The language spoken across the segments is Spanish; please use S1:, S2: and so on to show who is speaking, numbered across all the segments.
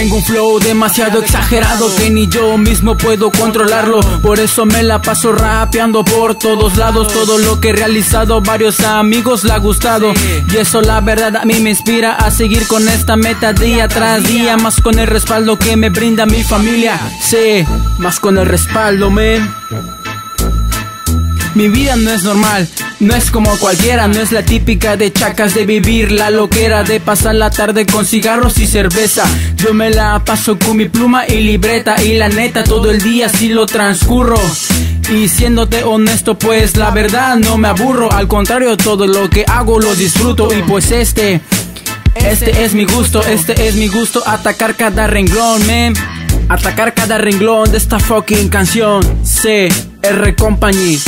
S1: Tengo un flow demasiado exagerado que ni yo mismo puedo controlarlo. Por eso me la paso rapeando por todos lados. Todo lo que he realizado, varios amigos le ha gustado. Y eso la verdad a mí me inspira a seguir con esta meta día tras día. Más con el respaldo que me brinda mi familia. Sí, más con el respaldo, man. Mi vida no es normal, no es como cualquiera. No es la típica de chacas de vivir la loquera, de pasar la tarde con cigarros y cerveza. Yo me la paso con mi pluma y libreta, y la neta todo el día sí lo transcurro. Y siéndote honesto, pues la verdad no me aburro. Al contrario, todo lo que hago lo disfruto. Y pues este es mi gusto, atacar cada renglón, man. Atacar cada renglón de esta fucking canción. CR Company.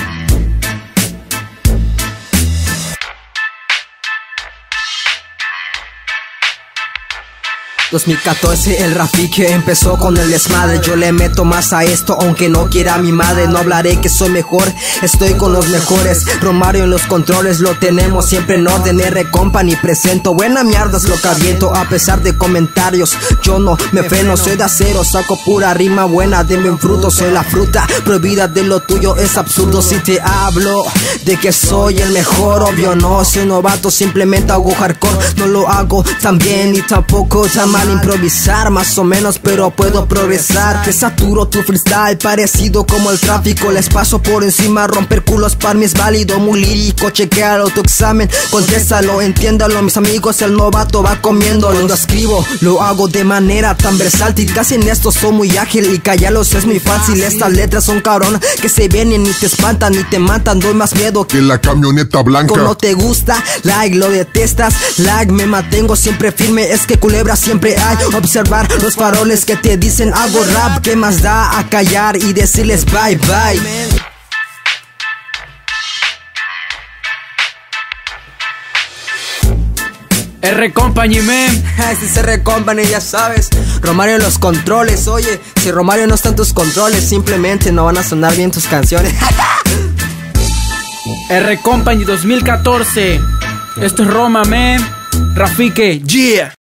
S2: 2014 el Rafiki empezó con el desmadre. Yo le meto más a esto aunque no quiera mi madre. No hablaré que soy mejor, estoy con los mejores. Romario en los controles, lo tenemos siempre en orden. R Company presento, buena mierda es lo que aviento. A pesar de comentarios, yo no me freno. Soy de acero, saco pura rima buena. Deme un fruto, soy la fruta prohibida de lo tuyo, es absurdo. Si te hablo de que soy el mejor, obvio no soy novato, simplemente hago hardcore. No lo hago tan bien ni tampoco tan mal. Improvisar más o menos, pero puedo progresar. Te saturo tu freestyle, parecido como el tráfico. Les paso por encima, romper culos para mí es válido. Muy lírico, chequealo tu examen, contéstalo, entiéndalo. Mis amigos, el novato va comiendo. Cuando escribo, lo hago de manera tan versátil. Casi en esto soy muy ágil y callarlos es muy fácil. Estas letras son cabronas que se vienen y te espantan y te matan. Doy más miedo
S3: que la camioneta blanca.
S2: No te gusta, like, lo detestas, like, me mantengo siempre firme. Es que culebra siempre hay. Observar los faroles que te dicen hago rap. ¿Qué más da a callar y decirles bye bye?
S1: R Company, man.
S2: Este es R Company, ya sabes. Romario en los controles. Oye, si Romario no está en tus controles, simplemente no van a sonar bien tus canciones.
S1: R Company 2014. Esto es Roma, man. Rafiki, yeah.